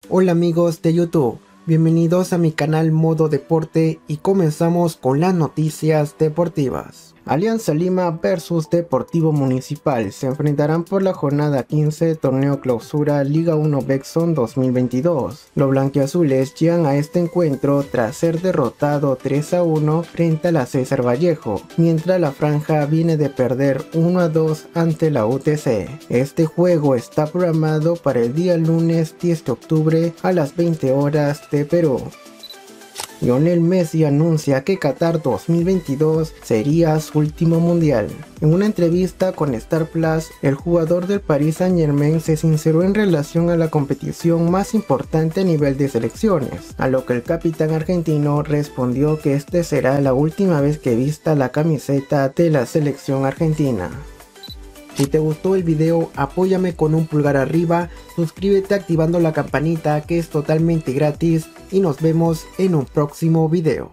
Hola amigos de YouTube, bienvenidos a mi canal Modo Deporte y comenzamos con las noticias deportivas. Alianza Lima vs Deportivo Municipal se enfrentarán por la jornada 15 Torneo Clausura Liga 1 Bexon 2022. Los blanquiazules llegan a este encuentro tras ser derrotado 3-1 frente a la César Vallejo, mientras la franja viene de perder 1-2 ante la UTC. Este juego está programado para el día lunes 10 de octubre a las 20 horas de Perú. Lionel Messi anuncia que Qatar 2022 sería su último mundial. En una entrevista con Star Plus, el jugador del Paris Saint-Germain se sinceró en relación a la competición más importante a nivel de selecciones, a lo que el capitán argentino respondió que este será la última vez que vista la camiseta de la selección argentina. Si te gustó el video, apóyame con un pulgar arriba, suscríbete activando la campanita que es totalmente gratis y nos vemos en un próximo video.